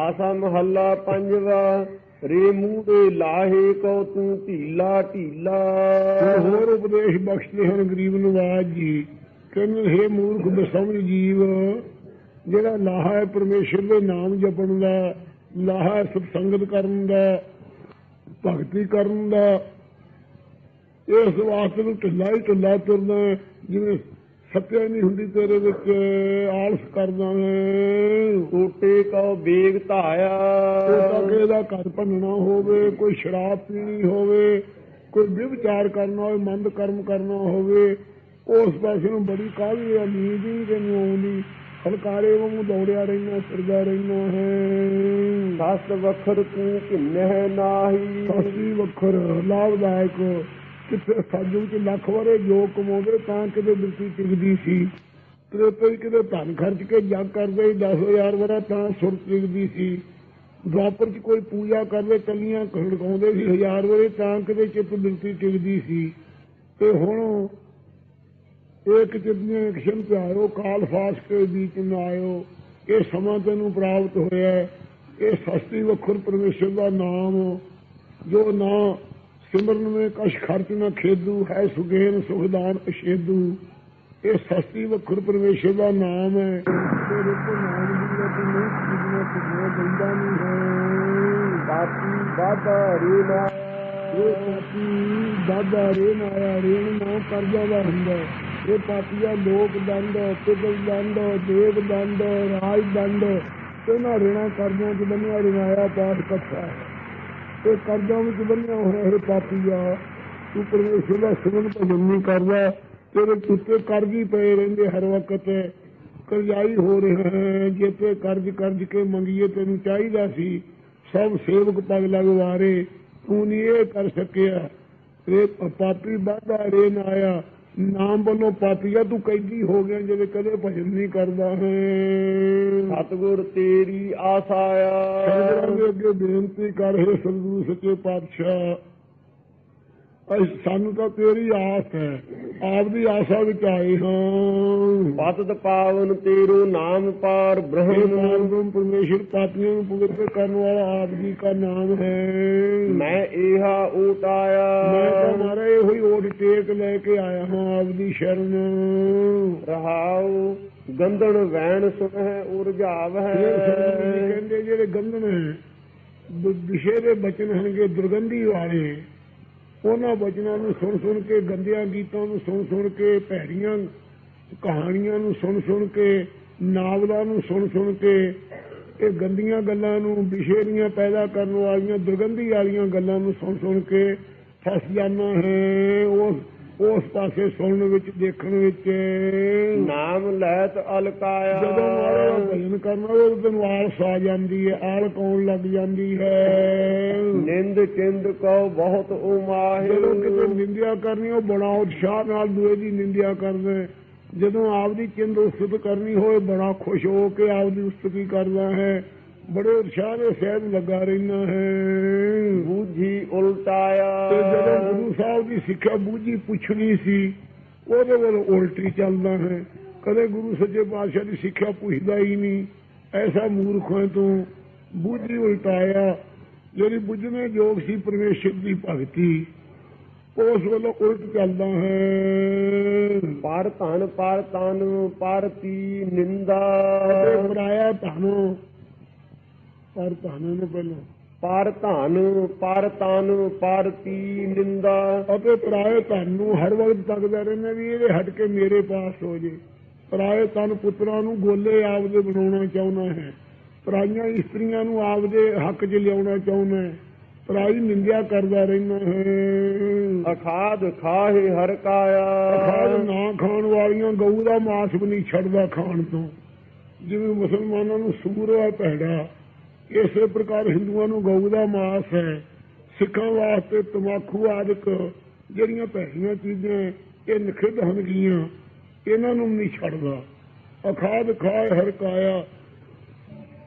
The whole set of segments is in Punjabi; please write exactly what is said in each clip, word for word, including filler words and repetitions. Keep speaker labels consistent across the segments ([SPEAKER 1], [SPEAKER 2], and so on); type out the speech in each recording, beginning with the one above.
[SPEAKER 1] ਆਸਾ ਮਹੱਲਾ ਪੰਜਵਾ। ਰੇ ਮੂੜੇ ਲਾਹੇ ਕੋ ਤੂੰ ਢੀਲਾ ਢੀਲਾ।
[SPEAKER 2] ਹੋਰ ਉਪਦੇਸ਼ ਬਖਸ਼ਦੇ ਹਨ ਗਰੀਬ ਨਵਾਜ ਜੀ। ਕਹਿੰਦੇ ਹੇ ਮੂਰਖ ਬੇਸਮਝ ਜੀਵ, ਜਿਹੜਾ ਲਾਹਾ ਹੈ ਪਰਮੇਸ਼ਰ ਦੇ ਨਾਮ ਜਪਣ ਦਾ, ਲਾਹਾ ਸਤਸੰਗਤ ਕਰਨ ਦਾ, ਭਗਤੀ ਕਰਨ ਦਾ, ਇਸ ਵਾਸਤੇ ਨੂੰ ਢਿੱਲਾ ਹੀ ਢਿੱਲਾ ਤੁਰਨਾ। ਜਿਵੇਂ ਸੱਤਿਆ ਨਹੀਂ ਹੁੰਦੀ ਤੇਰੇ ਵਿੱਚ, ਆਲਸ ਕਰਦਾ ਹੈ।
[SPEAKER 1] ਟੋਟੇ ਕੋ ਬੇਗ ਧਾਇਆ।
[SPEAKER 2] ਟੋਟਾ ਕਿਸੇ ਦਾ ਘਰ ਭੰਨਣਾ ਹੋਵੇ, ਕੋਈ ਸ਼ਰਾਬ ਪੀਣੀ ਹੋਵੇ, ਕੋਈ ਵਿਵਚਾਰ ਕਰਨਾ ਹੋਵੇ, ਮੰਦ ਕਰਮ ਕਰਨਾ ਹੋਵੇ, ਉਸ ਪਾਸੇ ਨੂੰ ਬੜੀ ਕਾਹਲੀ ਆ, ਨੀਂਦ ਹੀ ਤੈਨੂੰ ਆਉਂਦੀ, ਹਲਕਾਰੇ ਵਾਂਗੂ ਦੌੜਿਆ ਰਹਿਣਾ, ਫਿਰਦਾ ਰਹਿਣਾ ਹੈ।
[SPEAKER 1] ਸੱਸ ਵੱਖਰ ਤੂੰ ਕਿੰਨੇ ਨਾਹੀ।
[SPEAKER 2] ਸੱਸੀ ਵੱਖਰ ਲਾਭਦਾਇਕ। ਕਿਤੇ ਸਾਜੂ ਚ ਲੱਖ ਵਾਰੇ ਜੋ ਕਮਾਉਂਦੇ ਤਾਂ ਕਿਤੇ ਬਿਰਤੀ ਟਿਕਦੀ ਸੀ, ਤੇ ਕਿਤੇ ਧਨ ਖਰਚ ਕੇ ਜੱਗ ਕਰਦੇ ਦਸ ਹਜ਼ਾਰ ਵਾਰਾ ਤਾਂ ਸੁਰ ਟਿਕਦੀ ਸੀ। ਦੁਆਪਰ ਚ ਕੋਈ ਪੂਜਾ ਕਰਦੇ ਕਲੀਆਂ ਖੜਕਾਉਂਦੇ ਸੀ ਹਜ਼ਾਰ ਵਾਰੇ ਤਾਂ ਕਿਤੇ ਚਿੱਤ ਬਿਰਤੀ ਟਿਕਦੀ ਸੀ। ਤੇ ਹੁਣ ਇੱਕ ਚਿਤਨੀਆਂ ਅਕਸ਼ਨ ਪਿਆਰੋ ਕਾਲ ਫਾਸ ਕੇ ਬੀਚ ਨਾ ਆਇਓ। ਇਹ ਸਮਾਂ ਤੈਨੂੰ ਪ੍ਰਾਪਤ ਹੋਇਆ। ਇਹ ਸਸਤੀ ਵੱਖਰ ਪਰਮੇਸ਼ਰ ਦਾ ਨਾਮ, ਜੋ ਨਾ ਸਿਮਰਨ में कश खर्च न खेदू है, सुगेन सुखदान अशेदू। ये सस्ती वखर परमेश्वर का नाम है। तेरे को नाम दिया तो नहीं खरीदना, तुझे बंदा नहीं है।
[SPEAKER 1] पापी दादा रेन आया।
[SPEAKER 2] ये पापी दादा रेन आया। रेन ना कर्जा का हुंदा। ये पापिया लोक दंड, पितल दंड, देव दंड, राज दंड, इन्होंने रेणा कर्जा च बनिया रिनाया पाठ कथा है। ਇਹ ਕਰਜ਼ਾਂ ਵਿੱਚ ਬੰਨਿਆ ਹੋਇਆ ਹੈ ਪਾਪੀਆ। ਤੂੰ ਪਰਮੇਸ਼ਰ ਦਾ ਸਿਮਰਨ ਭਜਨ ਨਹੀਂ ਕਰਦਾ, ਤੇਰੇ ਉੱਤੇ ਕਰਜ਼ ਹੀ ਪਏ ਰਹਿੰਦੇ ਹਰ ਵਕਤ, ਕਰਜ਼ਾਈ ਹੋ ਰਿਹਾ ਹੈ। ਜੇ ਤੇ ਕਰਜ਼ ਕਰਜ਼ ਕੇ ਮੰਗੀਏ ਤੈਨੂੰ ਚਾਹੀਦਾ ਸੀ, ਸਭ ਸੇਵਕ ਪਗ ਲਗਵਾਰੇ, ਤੂੰ ਨਹੀਂ ਇਹ ਕਰ ਸਕਿਆ। ਰੇ ਪਾਪੀ ਬਾਧਾ ਰੇ ਨਾ ਆਇਆ। ਨਾਮ ਵੱਲੋਂ ਪਾਪੀਆ ਤੂੰ ਕੈਦੀ ਹੋ ਗਿਆ ਜਿਹੜੇ ਕਦੇ ਭਜਨ ਨਹੀਂ ਕਰਦਾ ਹੈ।
[SPEAKER 1] ਸਤਿਗੁਰ ਤੇਰੀ ਆਸ ਆਇਆ।
[SPEAKER 2] ਦੇ ਅੱਗੇ ਬੇਨਤੀ ਕਰ, ਹੈ ਸਤਿਗੁਰੂ ਸੱਚੇ ਪਾਤਸ਼ਾਹ, ਸਾਨੂੰ ਤਾਂ ਤੇਰੀ ਆਸ ਹੈ, ਆਪਦੀ ਆਸਾ ਵਿੱਚ ਆਏ ਹਾਂ।
[SPEAKER 1] ਪਤਿਤ ਪਾਵਨ ਤੇਰੋ ਨਾਮ ਪਾਰ ਬ੍ਰਹਮ।
[SPEAKER 2] ਪਰਮੇਸ਼ਰ ਪਾਪੀਆਂ ਨੂੰ ਪਵਿੱਤਰ ਕਰਨ ਵਾਲਾ ਆਪ ਜੀ ਦਾ ਨਾਮ ਹੈ।
[SPEAKER 1] ਮੈਂ ਇਹਾ ਓਟ ਆਇਆ।
[SPEAKER 2] ਮੈਂ ਤਾਂ ਮਾਰਾ ਇਹੋ ਹੀ ਓਟ ਟੇਕ ਲੈ ਕੇ ਆਇਆ ਹਾਂ ਆਪਦੀ ਸ਼ਰਨ।
[SPEAKER 1] ਰਹਾਉ ਗੰਧਨ ਵੈਣ ਸੁਣਹਿ ਉਰਝਾਵ ਹੈ।
[SPEAKER 2] ਕਹਿੰਦੇ ਜਿਹੜੇ ਗੰਧਨ ਹੈ ਵਿਸ਼ੇ ਦੇ ਬਚਨ ਹਨਗੇ ਦੁਰਗੰਧੀ ਵਾਲੇ, ਉਹਨਾਂ ਬਚਨਾਂ ਨੂੰ ਸੁਣ ਸੁਣ ਕੇ, ਗੰਦਿਆਂ ਗੀਤਾਂ ਨੂੰ ਸੁਣ ਸੁਣ ਕੇ, ਭੈੜੀਆਂ ਕਹਾਣੀਆਂ ਨੂੰ ਸੁਣ ਸੁਣ ਕੇ, ਨਾਵਲਾਂ ਨੂੰ ਸੁਣ ਸੁਣ ਕੇ, ਇਹ ਗੰਦੀਆਂ ਗੱਲਾਂ ਨੂੰ, ਵਿਸ਼ੇ ਦੀਆਂ ਪੈਦਾ ਕਰਨ ਵਾਲੀਆਂ ਦੁਰਗੰਧੀ ਵਾਲੀਆਂ ਗੱਲਾਂ ਨੂੰ ਸੁਣ ਸੁਣ ਕੇ ਫਸ ਜਾਣਾ ਹੈ। ਉਸ ਉਸ ਪਾਸੇ ਸੁਣਨ ਵਿੱਚ, ਦੇਖਣ ਵਿੱਚ।
[SPEAKER 1] ਨਾਮ ਲੈਤ ਅਲਕਾਇਆ।
[SPEAKER 2] ਜਦੋਂ ਮਾੜਾ ਭਜਨ ਕਰਨਾ ਉਹ ਤੈਨੂੰ ਆਲਸ ਆ ਜਾਂਦੀ ਹੈ, ਆਲਕ ਆਉਣ ਲੱਗ ਜਾਂਦੀ ਹੈ।
[SPEAKER 1] ਨਿੰਦ ਚਿੰਦ ਕਉ ਬਹੁਤ ਉਮਾਹਿ।
[SPEAKER 2] ਜਦੋਂ ਕਿਤੇ ਨਿੰਦਿਆ ਕਰਨੀ ਉਹ ਬੜਾ ਉਤਸ਼ਾਹ ਨਾਲ ਦੂਏ ਦੀ ਨਿੰਦਿਆ ਕਰਦੇ। ਜਦੋਂ ਆਪਦੀ ਚਿੰਦ ਉਸਤਤ ਕਰਨੀ ਹੋਏ ਬੜਾ ਖੁਸ਼ ਹੋ ਕੇ ਆਪਦੀ ਉਸਤਤੀ ਕਰਦਾ ਹੈ, ਬੜੇ ਉਤਸ਼ਾਹ ਦੇ ਸਹਿਤ ਲੱਗਾ ਰਹਿਣਾ ਹੈ।
[SPEAKER 1] ਬੂਝੀ ਉਲਟਾਇਆ।
[SPEAKER 2] ਤੇ ਜਦੋਂ ਗੁਰੂ ਸਾਹਿਬ ਦੀ ਸਿੱਖਿਆ ਬੂਝੀ ਪੁੱਛਣੀ ਸੀ ਉਹਦੇ ਵੱਲ ਉਲਟੀ ਚੱਲਦਾ ਹੈ। ਕਦੇ ਗੁਰੂ ਸੱਚੇ ਪਾਤਸ਼ਾਹ ਦੀ ਸਿੱਖਿਆ ਪੁੱਛਦਾ ਹੀ ਨਹੀਂ। ਐਸਾ ਮੂਰਖ ਹੈ ਤੂੰ। ਬੂਝੀ ਉਲਟਾਇਆ, ਜਿਹੜੀ ਬੁੱਝਣੇ ਯੋਗ ਸੀ ਪਰਮੇਸ਼ਰ ਦੀ ਭਗਤੀ, ਉਸ ਵੱਲੋਂ ਉਲਟ ਚੱਲਦਾ ਹੈ।
[SPEAKER 1] ਪਰ ਧਨ ਪਰ ਤਨ ਪਰ ਤੀ ਨਿੰਦਾ।
[SPEAKER 2] ਪਰਾਇਆ ਧਨ, ਪਰ ਧਨ ਨੂੰ ਪਹਿਲਾਂ
[SPEAKER 1] ਪਰ ਧਨ ਪਰ ਤਨ ਪਰ ਤੀ ਨਿੰਦਾ।
[SPEAKER 2] ਅਤੇ ਪਰਾਏ ਧਨ ਨੂੰ ਹਰ ਵਕਤ ਤੱਕਦਾ ਰਹਿੰਦਾ ਵੀ ਇਹਦੇ ਹਟ ਕੇ ਮੇਰੇ ਪਾਸ ਹੋ ਜੇ। ਪਰਾਏ ਧਨ ਪੁੱਤਰਾਂ ਨੂੰ ਗੋਲੇ ਆਪਦੇ ਬਣਾਉਣਾ ਚਾਹੁੰਦਾ ਹੈ, ਪਰਾਈਆਂ ਇਸਤਰੀਆਂ ਨੂੰ ਆਪਦੇ ਹੱਕ 'ਚ ਲਿਆਉਣਾ ਚਾਹੁੰਦਾ ਹੈ, ਪਰਾਈ ਨਿੰਦਿਆ ਕਰਦਾ ਰਹਿੰਦਾ ਹੈ।
[SPEAKER 1] ਅਖਾਦ ਖਾਹੇ ਹਰ ਕਾਇਆ।
[SPEAKER 2] ਅਖਾਦ ਨਾ ਖਾਣ ਵਾਲੀਆਂ ਗਊ ਦਾ ਮਾਸ ਵੀ ਨਹੀਂ ਛੱਡਦਾ ਖਾਣ ਤੋਂ। ਜਿਵੇਂ ਮੁਸਲਮਾਨਾਂ ਨੂੰ ਸੂਰ ਹੈ ਭੈੜਾ, ਇਸੇ ਪ੍ਰਕਾਰ ਹਿੰਦੂਆਂ ਨੂੰ ਗਊ ਦਾ ਮਾਸ ਹੈ। ਸਿੱਖਾਂ ਵਾਸਤੇ ਤੰਬਾਕੂ ਆਦਿਕ ਜਿਹੜੀਆਂ ਭੈੜੀਆਂ ਚੀਜ਼ਾਂ ਇਹ ਨਿਖਿਧ ਹਨਗੀਆਂ, ਇਹਨਾਂ ਨੂੰ ਨਹੀਂ ਛੱਡਦਾ। ਅਖਾਦ ਖਾਏ ਹਰ ਕਾਇਆ।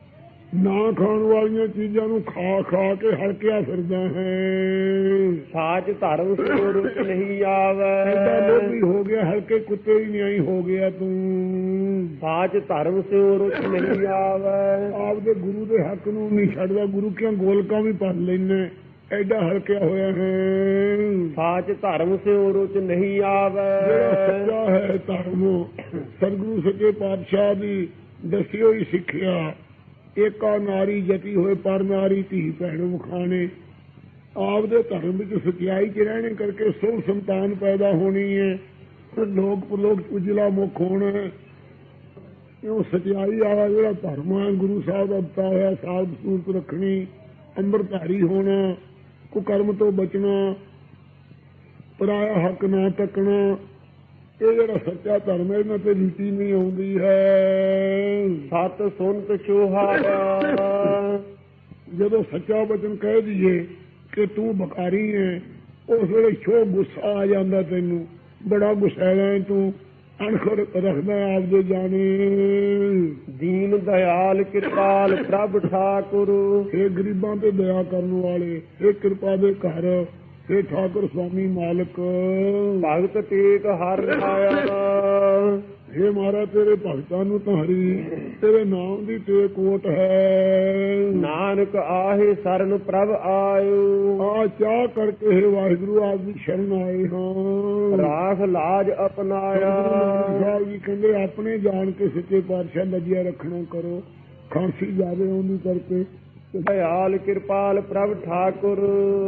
[SPEAKER 2] ਨਾ ਖਾਣ ਵਾਲੀਆਂ ਚੀਜ਼ਾਂ ਨੂੰ ਖਾ ਖਾ ਕੇ ਹਲਕਿਆ ਫਿਰਦਾ ਹੈ।
[SPEAKER 1] ਸਾਚ ਧਰਮ ਸੋ ਰੁਚ ਨਹੀਂ ਆਵੈ।
[SPEAKER 2] ਐਡਾ ਲੋਭੀ ਹੋ ਗਿਆ, ਹਲਕੇ ਕੁੱਤੇ ਹੀ ਨਹੀਂ ਹੋ ਗਿਆ ਤੂੰ।
[SPEAKER 1] ਸਾਚ ਧਰਮ ਸੋ ਰੁਚ ਨਹੀਂ ਆਵੈ।
[SPEAKER 2] ਆਪਦੇ ਗੁਰੂ ਦੇ ਹੱਕ ਨੂੰ ਨਹੀਂ ਛੱਡਦਾ, ਗੁਰੂ ਦੀਆਂ ਗੋਲਕਾਂ ਵੀ ਭਰ ਲੈਣਾ, ਐਡਾ ਹਲਕਿਆ ਹੋਇਆ ਹੈ।
[SPEAKER 1] ਸਾਚ ਧਰਮ ਸੋ ਰੁਚ ਨਹੀਂ ਆਵੈ।
[SPEAKER 2] ਜਿਹੜਾ ਸੱਚਾ ਹੈ ਧਰਮ, ਸਤਿਗੁਰੂ ਸੱਚੇ ਪਾਤਸ਼ਾਹ ਦੀ ਦੱਸੀ ਹੋਈ ਸਿੱਖਿਆ, ਏਕਾ ਨਾਰੀ ਜਤੀ ਹੋਏ ਪਰ ਨਾਰੀ ਧੀ ਭੈਣ ਵਖਾਣੇ, ਆਪਦੇ ਧਰਮ ਵਿੱਚ ਸਚਾਈ ਚ ਰਹਿਣੇ ਕਰਕੇ ਸੁਖ ਸੰਤਾਨ ਪੈਦਾ ਹੋਣੀ ਹੈ, ਲੋਕ ਪਰਲੋਕ ਉਜਲਾ ਮੁਖ ਹੋਣਾ ਹੈ। ਉਹ ਸਚਾਈ ਵਾਲਾ ਜਿਹੜਾ ਧਰਮ ਹੈ, ਗੁਰੂ ਸਾਹਿਬ ਦਾ ਦਿੱਤਾ ਹੋਇਆ ਸਾਧ ਸੂਰਤ ਰੱਖਣੀ, ਅੰਮ੍ਰਿਤਧਾਰੀ ਹੋਣਾ, ਕੁਕਰਮ ਤੋਂ ਬਚਣਾ, ਪਰਾਇਆ ਹੱਕ ਨਾ ਤੱਕਣਾ, ਇਹ ਜਿਹੜਾ ਸੱਚਾ ਧਰਮ ਹੈ ਇਹਨਾਂ ਤੇ ਰੀਤੀ ਨਹੀਂ ਆਉਂਦੀ ਹੈ।
[SPEAKER 1] ਸਤ ਸੁਨਤ ਛੋਹਾਰਾ। ਜਦੋਂ
[SPEAKER 2] ਸੱਚਾ ਬਚਨ ਕਹਿ ਦਈਏ ਕਿ ਤੂੰ ਬਕਾਰੀ ਹੈ, ਉਸ ਵੇਲੇ ਛੋ ਗੁੱਸਾ ਆ ਜਾਂਦਾ, ਤੈਨੂੰ ਬੜਾ ਗੁੱਸੈਲਾ ਤੂੰ, ਅਣਖ ਰੱਖਦਾ ਆਪਦੇ ਜਾਣੇ।
[SPEAKER 1] ਦੀਨ ਦਿਆਲ ਕਿਰਪਾਲ ਪ੍ਰਭ ਠਾਕੁਰ।
[SPEAKER 2] ਇਹ ਗਰੀਬਾਂ ਤੇ ਦਇਆ ਕਰਨ ਵਾਲੇ, ਇਹ ਕਿਰਪਾ ਦੇ ਘਰ, ਇਹ ਠਾਕੁਰ ਸਵਾਮੀ ਮਾਲਕ।
[SPEAKER 1] ਭਗਤ ਟੇਕ ਹਰ ਆਇਆ।
[SPEAKER 2] हे ਮਹਾਰਾਜ ਤੇਰੇ ਭਗਤਾਂ ਨੂੰ ਤਾਂ ਹਰੀ ਤੇਰੇ ਨਾਮ ਦੀ ਟੇਕ ਓਟ ਹੈ।
[SPEAKER 1] ਨਾਨਕ ਆਹੇ ਸਰਨ ਪ੍ਰਭ ਆਇਓ।
[SPEAKER 2] ਆ ਚਾਹ ਕਰਕੇ हे ਵਾਹਿਗੁਰੂ ਆਪ ਦੀ ਸ਼ਰਨ ਆਏ ਹਾਂ।
[SPEAKER 1] ਰਾਖ ਲਾਜ ਅਪਨਾਇਆ।
[SPEAKER 2] ਸਾਹਿਬ ਜੀ ਕਹਿੰਦੇ ਆਪਣੇ ਜਾਣ ਕੇ ਸੱਚੇ ਪਾਤਸ਼ਾਹ ਲੱਜਿਆ ਰੱਖਣਾ ਕਰੋ, ਖਾਂਸੀ ਜ਼ਿਆਦਾ ਆਉਂਦੀ ਕਰਕੇ।
[SPEAKER 1] ਦਿਆਲ ਕਿਰਪਾਲ ਪ੍ਰਭ ਠਾਕੁਰ।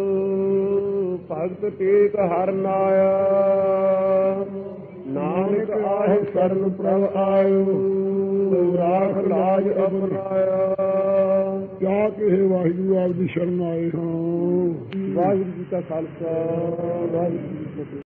[SPEAKER 1] ਭਗਤ ਟੇਕ ਹਰ ਨਾਇਆ। ਨਾਨਕ ਆਹੇ ਸਰਨ ਪ੍ਰਭ ਆਇਓ। ਰਾਖ ਲਾਜ ਅਪਨਾਇਆ।
[SPEAKER 2] ਕਿਆ ਕਹੇ ਵਾਹਿਗੁਰੂ ਆਪ ਦੀ ਸ਼ਰਨ ਆਏ ਹਾਂ।
[SPEAKER 1] ਵਾਹਿਗੁਰੂ ਜੀ ਕਾ ਖਾਲਸਾ, ਵਾਹਿਗੁਰੂ ਜੀ ਕੀ ਫਤਿਹ।